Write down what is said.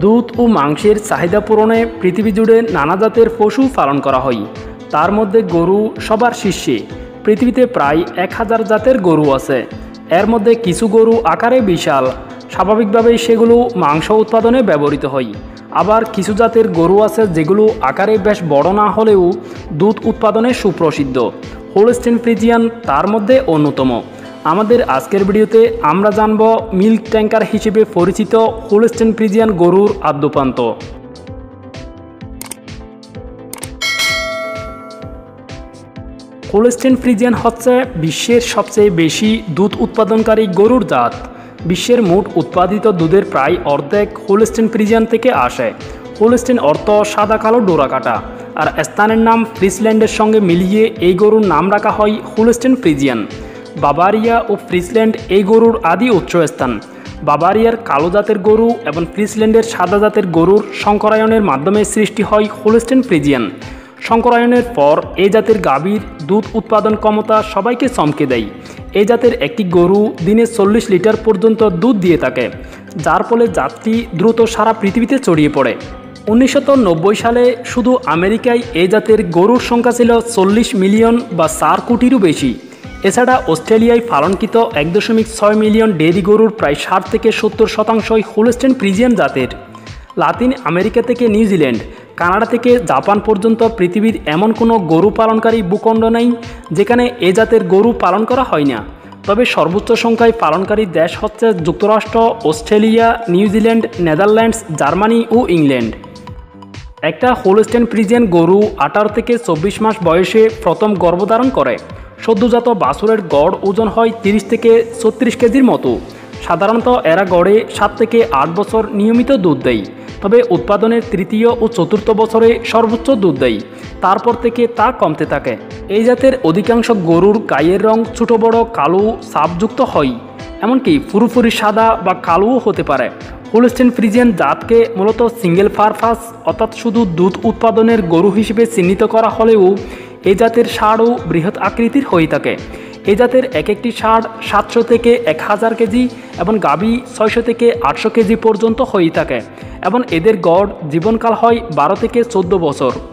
দুধ ও মাংসের চাহিদা পূরণে পৃথিবী জুড়ে নানা জাতের পশু পালন করা হয়। তার মধ্যে গরু সবার শীর্ষে। পৃথিবীতে প্রায় 1000 জাতের গরু আছে। এর মধ্যে কিছু গরু আকারে বিশাল, স্বাভাবিকভাবেই সেগুলো মাংস উৎপাদনে ব্যবহৃত হয়। আবার কিছু জাতের গরু আছে যেগুলো আকারে বেশ বড় না হলেও দুধ উৎপাদনে সুপ্রসিদ্ধ। হোলস্টেইন ফ্রিজিয়ান তার মধ্যে অন্যতম। আমাদের আজকের ভিডিওতে আমরা জানব মিল্ক ট্যাঙ্কার হিসেবে পরিচিত হোলস্টেইন ফ্রিজিয়ান গরুর আদ্যপান্ত। হোলস্টেইন ফ্রিজিয়ান হচ্ছে বিশ্বের সবচেয়ে বেশি দুধ উৎপাদনকারী গরুর জাত। বিশ্বের মোট উৎপাদিত দুধের প্রায় অর্ধেক হোলস্টেইন ফ্রিজিয়ান থেকে আসে। হোলস্টেইন অর্থ সাদা কালো ডোরাকাটা, আর স্থানের নাম ফ্রিসল্যান্ডের সঙ্গে মিলিয়ে এই গরুর নাম রাখা হয় হোলস্টেইন ফ্রিজিয়ান। বাভারিয়া ও ফ্রিসল্যান্ড এই গরুর আদি উৎসস্থান। বাভারিয়ার কালো জাতের গরু এবং ফ্রিসল্যান্ডের সাদা জাতের গরুর সংকরায়নের মাধ্যমে সৃষ্টি হয় হোলস্টেইন ফ্রিজিয়ান। সংকরায়নের পর এই জাতের গাভীর দুধ উৎপাদন ক্ষমতা সবাইকে চমকে দেয়। এই জাতের একটি গরু দিনে 40 লিটার পর্যন্ত দুধ দিয়ে থাকে, যার ফলে জাতটি দ্রুত সারা পৃথিবীতে ছড়িয়ে পড়ে। 1990 সালে শুধু আমেরিকায় এই জাতের গরুর সংখ্যা ছিল 40 মিলিয়ন বা 4 কোটিরও বেশি। এছাড়া অস্ট্রেলিয়ায় পালনকৃত 1.6 মিলিয়ন ডেয়ারি গরুর প্রায় 60 থেকে 70% হোলস্টেইন ফ্রিজিয়ান জাতের। লাতিন আমেরিকা থেকে নিউজিল্যান্ড, কানাডা থেকে জাপান পর্যন্ত পৃথিবীর এমন কোনো গরু পালনকারী ভূখণ্ড নেই যেখানে এ জাতের গরু পালন করা হয় না। তবে সর্বোচ্চ সংখ্যায় পালনকারী দেশ হচ্ছে যুক্তরাষ্ট্র, অস্ট্রেলিয়া, নিউজিল্যান্ড, নেদারল্যান্ডস, জার্মানি ও ইংল্যান্ড। একটা হোলস্টেইন ফ্রিজিয়ান গরু 18 থেকে 24 মাস বয়সে প্রথম গর্ভধারণ করে। সদ্যজাত বাছুরের গড় ওজন হয় 30 থেকে 36 কেজির মতো। সাধারণত এরা গড়ে 7 থেকে 8 বছর নিয়মিত দুধ দেয়, তবে উৎপাদনের তৃতীয় ও চতুর্থ বছরে সর্বোচ্চ দুধ দেয়। তারপর থেকে তা কমতে থাকে। এই জাতের অধিকাংশ গরুর গায়ের রং ছোট বড় কালো ছাপযুক্ত হয়, এমনকি পুরোপুরি সাদা বা কালোও হতে পারে। হোলস্টেইন ফ্রিজিয়ান জাতকে মূলত সিঙ্গেল পারপাস অর্থাৎ শুধু দুধ উৎপাদনের গরু হিসেবে চিহ্নিত করা হলেও এই জাতের ষাঁড়ও বৃহৎ আকৃতির হয়ে থাকে। এই জাতের এক একটি ষাঁড় 700 থেকে 1000 কেজি এবং গাভী 600 থেকে 800 কেজি পর্যন্ত হয়ে থাকে এবং এদের গড় জীবনকাল হয় 12 থেকে 14 বছর।